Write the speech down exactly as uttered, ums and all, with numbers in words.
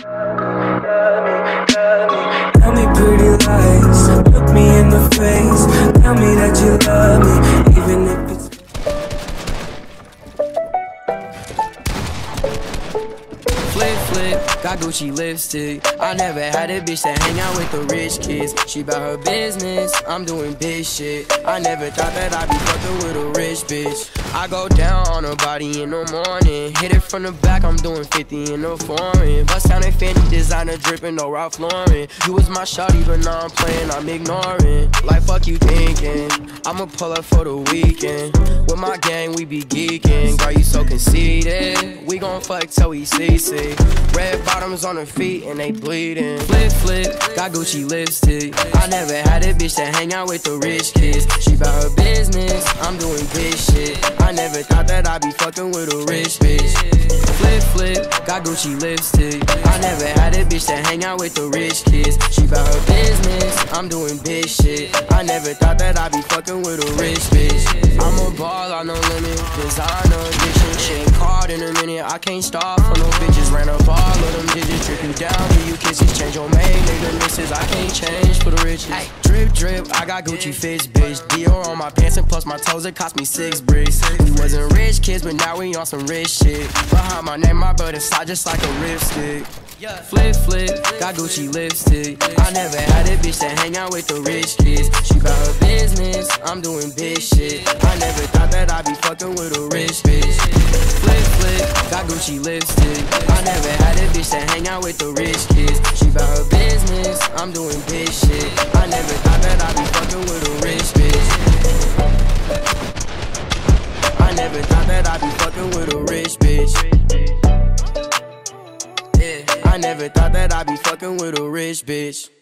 Tell me pretty lies, look me in the face. Tell me that you love me, even if it's Flip, flip, got Gucci lipstick. I never had a bitch that hang out with the rich kids. She bout her business, I'm doing big shit. I never thought that I'd be fucking with a rich bitch. I go down on her body in the morning, hit it from the back, I'm doing fifty in the foreign. Bust down a Fendi designer dripping, no Ralph Lauren. You was my shawty, but now I'm playing, I'm ignoring. Like fuck you thinking, I'ma pull up for the weekend. With my gang, we be geeking. Girl, you so conceited, we gon' fuck till we see see. Red bottoms on her feet and they bleeding. Flip, flip, got Gucci lipstick. I never had a bitch that hang out with the rich kids. She bout her business, I'm doing big shit. I never thought that I'd be fucking with a rich bitch. Flip, flip, got Gucci lipstick. I never had a bitch that hang out with the rich kids. She bout her business, I'm doing big shit. I never thought that I'd be fucking with a rich bitch. I'm a ball, I no limit, designer addiction. She ain't caught in a minute, I can't stop for no bitches. Ran up all of them digits, drip you down, give you kisses. Change your main nigga misses, I can't change for the riches. Ay, drip, drip, I got Gucci fits, bitch. Dior on my pants and plus my toes, it cost me six bricks. We wasn't rich kids, but now we on some rich shit. Behind my name, my butt inside just like a lipstick. Flip, flip, got Gucci lipstick. I never had a bitch that hang out with the rich kids. She bout her business, I'm doing big shit. I never thought that I'd be fucking with a rich bitch. Flip, flip, got Gucci lipstick. I never had a bitch that hang out with the rich kids. She bout her business, I'm doing big shit. I never thought that I'd be fucking with a rich bitch. I never thought that I'd be fucking with a rich bitch. Yeah, I never thought that I'd be fucking with a rich bitch.